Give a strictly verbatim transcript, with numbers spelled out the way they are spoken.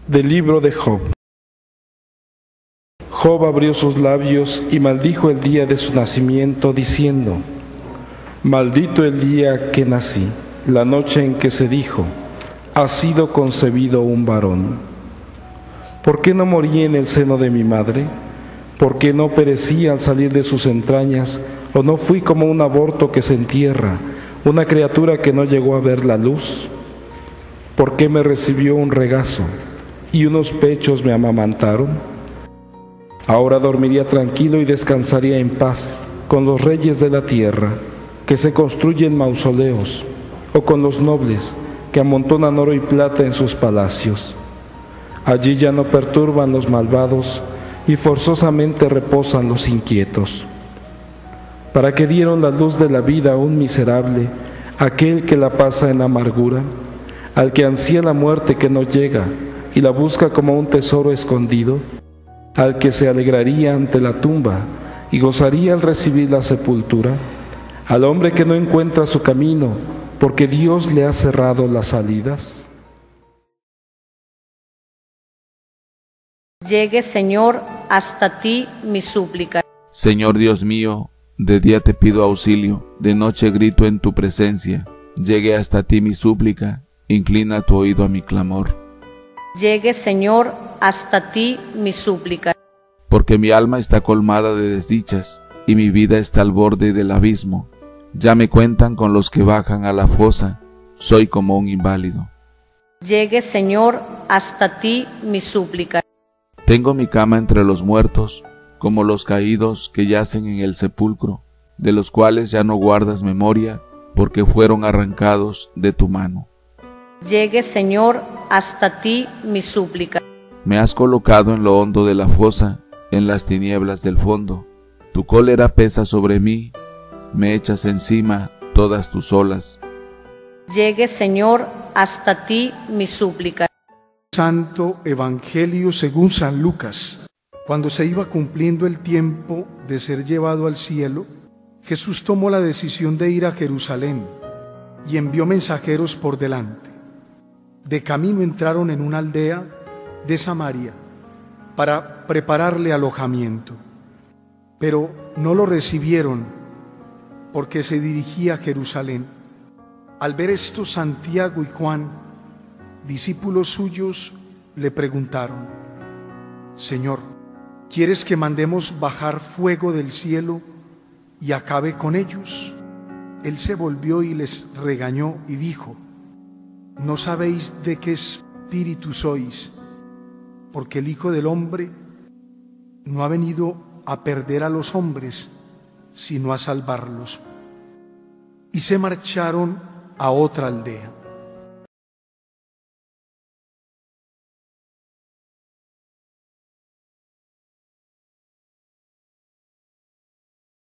Del libro de Job. Job abrió sus labios y maldijo el día de su nacimiento, diciendo: Maldito el día que nací, la noche en que se dijo: ha sido concebido un varón. ¿Por qué no morí en el seno de mi madre? ¿Por qué no perecí al salir de sus entrañas? ¿O no fui como un aborto que se entierra, una criatura que no llegó a ver la luz? ¿Por qué me recibió un regazo y unos pechos me amamantaron? Ahora dormiría tranquilo y descansaría en paz con los reyes de la tierra, que se construyen mausoleos, o con los nobles, que amontonan oro y plata en sus palacios. Allí ya no perturban los malvados, y forzosamente reposan los inquietos. ¿Para qué dieron la luz de la vida a un miserable, aquel que la pasa en amargura, al que ansía la muerte que no llega y la busca como un tesoro escondido, al que se alegraría ante la tumba y gozaría al recibir la sepultura, al hombre que no encuentra su camino porque Dios le ha cerrado las salidas? Llegue, Señor, hasta ti mi súplica. Señor Dios mío, de día te pido auxilio, de noche grito en tu presencia. Llegue hasta ti mi súplica, inclina tu oído a mi clamor. Llegue, Señor, hasta ti mi súplica. Porque mi alma está colmada de desdichas, y mi vida está al borde del abismo. Ya me cuentan con los que bajan a la fosa, soy como un inválido. Llegue, Señor, hasta ti mi súplica. Tengo mi cama entre los muertos, como los caídos que yacen en el sepulcro, de los cuales ya no guardas memoria, porque fueron arrancados de tu mano. Llegue, Señor, hasta ti mi súplica. Me has colocado en lo hondo de la fosa, en las tinieblas del fondo. Tu cólera pesa sobre mí, me echas encima todas tus olas. Llegue, Señor, hasta ti mi súplica. Santo Evangelio según San Lucas. Cuando se iba cumpliendo el tiempo de ser llevado al cielo, Jesús tomó la decisión de ir a Jerusalén y envió mensajeros por delante. De camino entraron en una aldea de Samaria para prepararle alojamiento, pero no lo recibieron porque se dirigía a Jerusalén. Al ver esto, Santiago y Juan, discípulos suyos, le preguntaron: Señor, ¿quieres que mandemos bajar fuego del cielo y acabe con ellos? Él se volvió y les regañó y dijo: ¿no sabéis de qué espíritu sois? Porque el Hijo del Hombre no ha venido a perder a los hombres, sino a salvarlos. Y se marcharon a otra aldea.